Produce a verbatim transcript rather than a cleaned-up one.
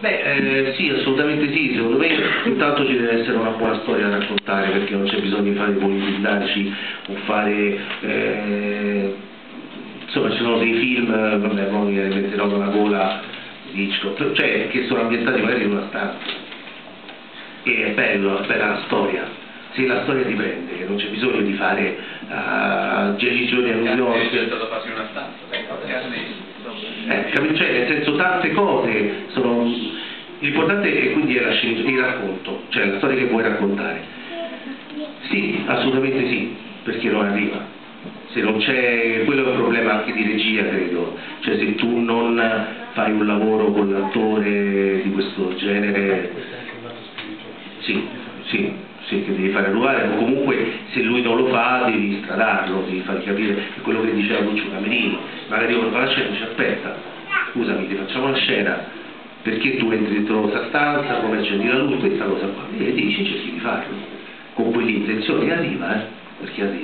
Beh, eh, sì, assolutamente sì, secondo me intanto ci deve essere una buona storia da raccontare, perché non c'è bisogno di fare politizzarci o fare, eh, insomma ci sono dei film, vabbè, poi mi metterò con la gola di Hitchcock, cioè che sono ambientati magari in una stanza, e è bello, è bella la storia, se la storia ti prende, che non c'è bisogno di fare uh, dieci giorni a New York. È stato fatto in una stanza, Eh, cioè, nel senso, tante cose sono. L'importante è quindi è la il racconto, cioè la storia che vuoi raccontare. Sì, assolutamente sì, perché non arriva. Se non c'è, quello è un problema anche di regia, credo. Cioè se tu non fai un lavoro con l'attore di questo genere, sì, sì, sì, che devi fare ruolare, o comunque se lui non lo fa devi stradarlo, devi fargli capire che quello che diceva Lucio Camerini, magari uno fa la scena e dice aspetta, scusami, ti facciamo la scena, perché tu entri dentro questa stanza, come accendi la luce, questa cosa qua, e dici cerchi di farlo, con quell'intenzione, e arriva, eh, perché arriva.